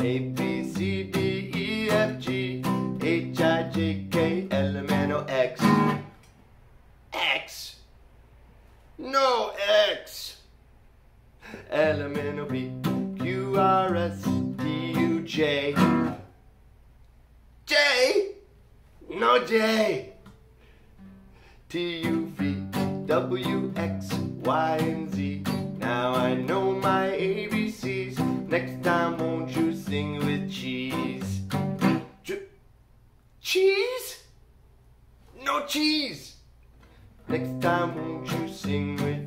A, B, C, D, E, F, G, H, I, J, K, L, M, N, O, X. X. No X. L, M, N, O, P, Q, R, S, T, U, J. J? No J. T, U, V, W, X, Y, and Z. Now I know my ABCs. Next time won't you sing with cheese? Cheese? No cheese. Next time won't you sing with